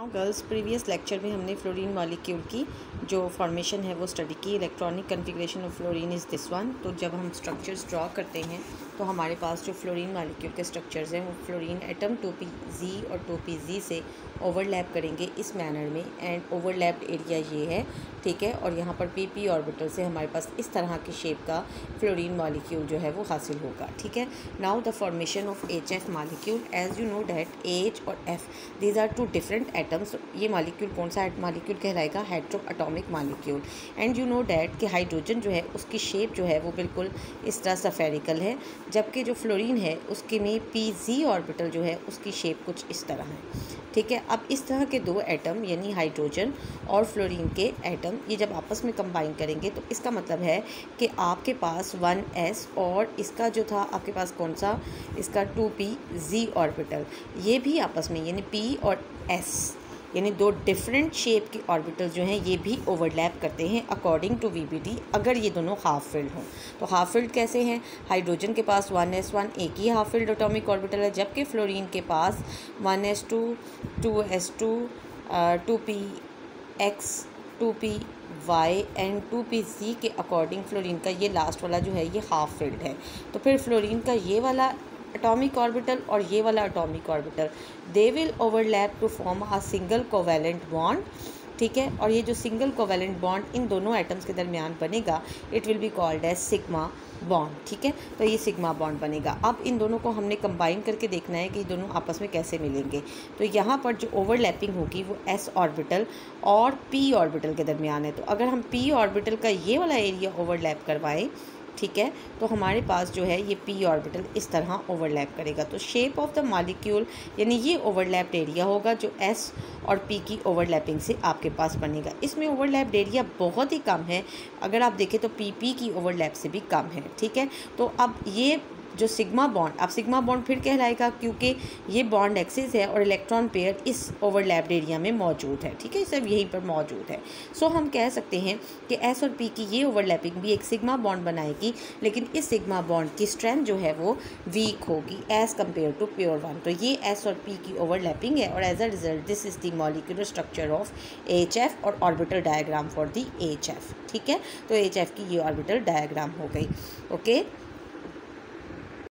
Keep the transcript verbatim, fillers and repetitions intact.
Girls previous lecture में हमने fluorine molecule की जो फॉर्मेशन है वो स्टडी की। Electronic configuration of fluorine is this one. तो जब हम स्ट्रक्चर्स ड्रॉ करते हैं तो हमारे पास जो फ्लोरीन मॉलिक्यूल के स्ट्रक्चर्स हैं वो fluorine atom two p z और टू पी जी से ओवरलैप करेंगे इस मैनर में, एंड ओवरलैप्ड एरिया ये है, ठीक है। और यहाँ पर पी पी ऑर्बिटल से हमारे पास इस तरह की शेप का फ्लोरीन मॉलिक्यूल जो है वो हासिल होगा, ठीक है। Now the formation of H F molecule, as you know that H और F these are two different atoms. ये मॉलिक्यूल कौन सा मॉलिक्यूल कहलाएगा? Heteroatomic molecule. And you know that कि हाइड्रोजन जो है उसकी शेप जो है वो बिल्कुल इस तरह सफेरिकल है, जबकि जो फ्लोरीन है उसके में पी जी ऑर्बिटल जो है उसकी शेप कुछ इस तरह है, ठीक है। अब इस तरह के दो एटम यानी हाइड्रोजन और फ्लोरीन के एटम ये जब आपस में कंबाइन करेंगे तो इसका मतलब है कि आपके पास वन एस और इसका जो था आपके पास कौन सा, इसका टू पी जी ऑर्बिटल, ये भी आपस में यानी पी और एस यानी दो डिफरेंट शेप के ऑर्बिटल जो हैं ये भी ओवरलैप करते हैं according to V B T, अगर ये दोनों हाफ फिल्ड हों। तो हाफ फिल्ड कैसे हैं? हाइड्रोजन के पास वन एस वन एक ही हाफ फिल्ड एटॉमिक ऑर्बिटल है, जबकि फ्लोरीन के पास one s two two s two two p x two p y and two p z के अकॉर्डिंग फ्लोरीन का ये लास्ट वाला जो है ये हाफ फिल्ड है। तो फिर फ्लोरीन का ये वाला एटॉमिक ऑर्बिटल और ये वाला atomic orbital they will overlap to form a single covalent bond, ठीक है। और ये जो सिंगल कोवैलेंट बॉन्ड इन दोनों एटम्स के दरमियान बनेगा it will be called as sigma bond, ठीक है। तो ये सिग्मा बॉन्ड बनेगा। अब इन दोनों को हमने कंबाइन करके देखना है कि दोनों आपस में कैसे मिलेंगे। तो यहाँ पर जो ओवरलैपिंग होगी वो एस ऑर्बिटल और पी ऑर्बिटल के दरमियान है। तो अगर हम पी ऑर्बिटल का ये वाला एरिया ओवरलैप करवाएं, ठीक है, तो हमारे पास जो है ये पी ऑर्बिटल इस तरह ओवरलैप करेगा। तो शेप ऑफ द मॉलिक्यूल यानी ये ओवरलैप्ड एरिया होगा जो एस और पी की ओवरलैपिंग से आपके पास बनेगा। इसमें ओवरलैप्ड एरिया बहुत ही कम है, अगर आप देखें तो पी पी की ओवरलैप से भी कम है, ठीक है। तो अब ये जो सिग्मा बॉन्ड, अब सिग्मा बॉन्ड फिर कहलाएगा क्योंकि ये बॉन्ड एक्सिस है और इलेक्ट्रॉन पेयर इस ओवरलैप्ड एरिया में मौजूद है, ठीक है, सब यहीं पर मौजूद है। सो हम कह सकते हैं कि एस और पी की ये ओवरलैपिंग भी एक सिग्मा बॉन्ड बनाएगी, लेकिन इस सिग्मा बॉन्ड की स्ट्रेंथ जो है वो वीक होगी as compared to pure one. तो ये एस और पी की ओवरलैपिंग है और as a result this is the molecular structure of H F और orbital diagram for the H F, ठीक है। तो एच एफ की ये ऑर्बिटल डायग्राम हो गई, ओके।